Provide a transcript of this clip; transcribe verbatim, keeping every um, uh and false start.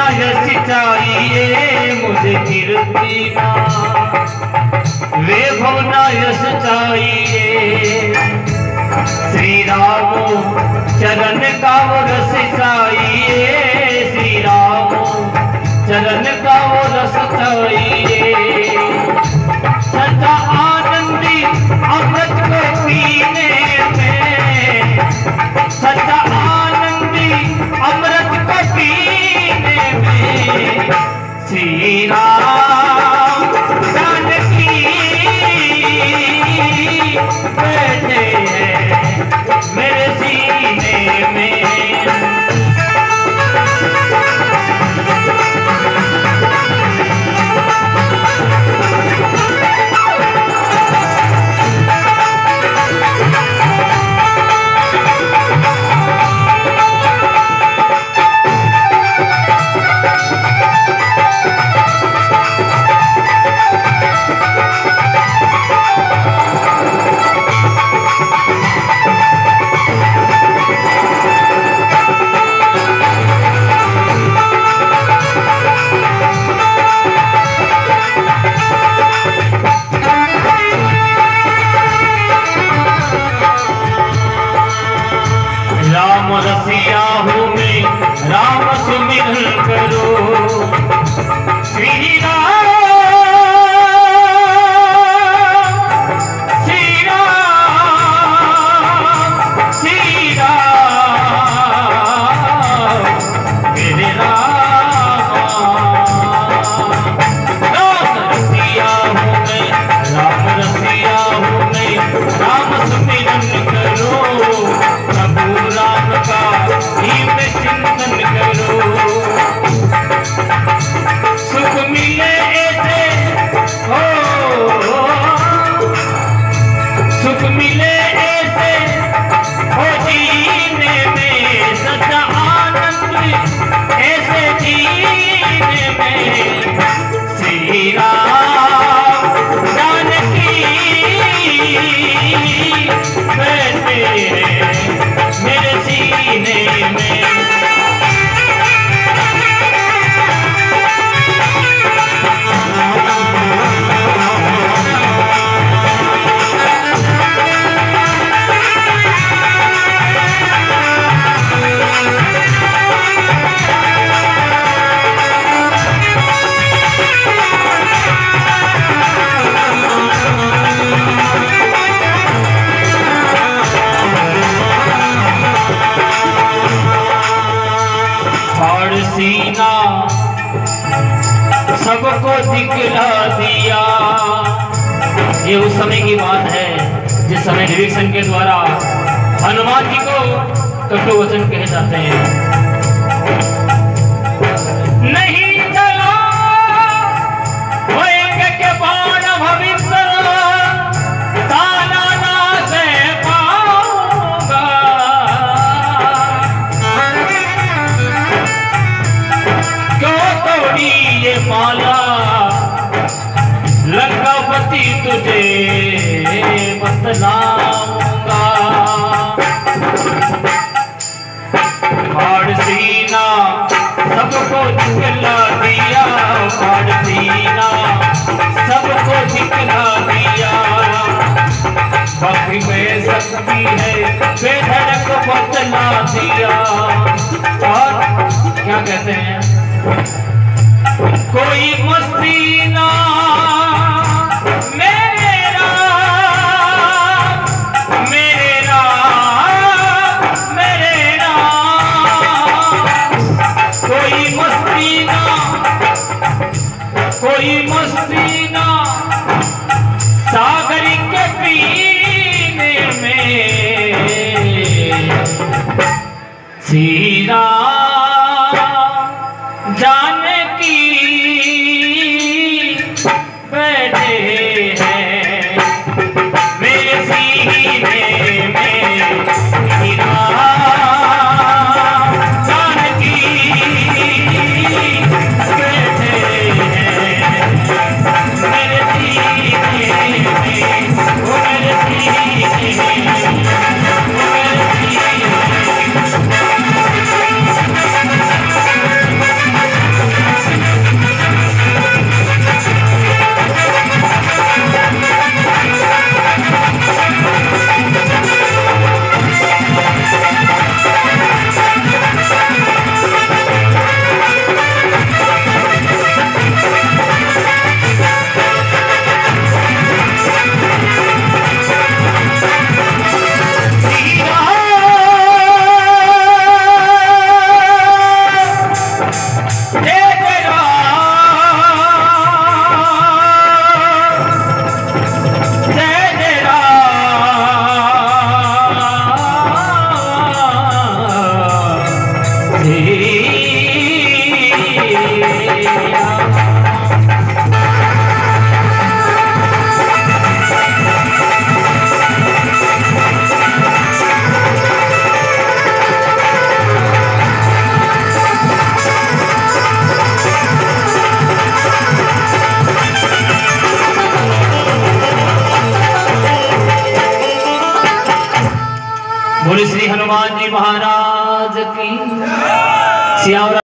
यश चाहिए मुझे कीर्ति ना, वैभव ना यश चाहिए। श्री राम चरण का वो रस चाहिए, श्री राम चरण का वो रस चाहिए। सच्चा आनंदी अमृत को पीने में, सच्चा आनंदी अमृत को पीने में, श्री राम जानकी बैठे हैं मेरे सीने में। रसिया हूँ मैं, राम सुमिरन करो। श्री राम श्री राम श्री राम मेरे राम। राम रसिया हूँ मैं, राम रसिया हूँ मैं, राम सुमिरन करो। प्रभु राम का ही में चिंतन करो। सुख मिले ऐसे हो, सुख मिले ऐसे हो जीने में, सच्चा आनंद ऐसे जीने में। श्री राम जानकी बैठे मेरे सीने में। सीना सबको दिखला दिया। ये उस समय की बात है जिस समय विभीषण के द्वारा हनुमान जी को कटु वचन कहे जाते हैं। नहीं चला होएंगे के बाण भविष्य, ताना ना से पाऊंगा। ये माला लंकापति तुझे बतलाऊंगा। फाड़ सीना सबको दिखला दिया, फाड़ सीना सबको दिखला दिया। भक्ति में शक्ति है बेधड़क बतला दिया। और क्या कहते हैं, कोई मस्ती ना मेरे राम, मेरे राम, मेरे राम। कोई मस्ती ना, कोई मस्ती ना सागर के पीने में। श्री राम जानकी बैठे हैं मेरे सीने में। श्री राम जानकी बैठे हैं मेरे सीने में, वो मेरे सीने में, वो मेरे सीने में। सियावर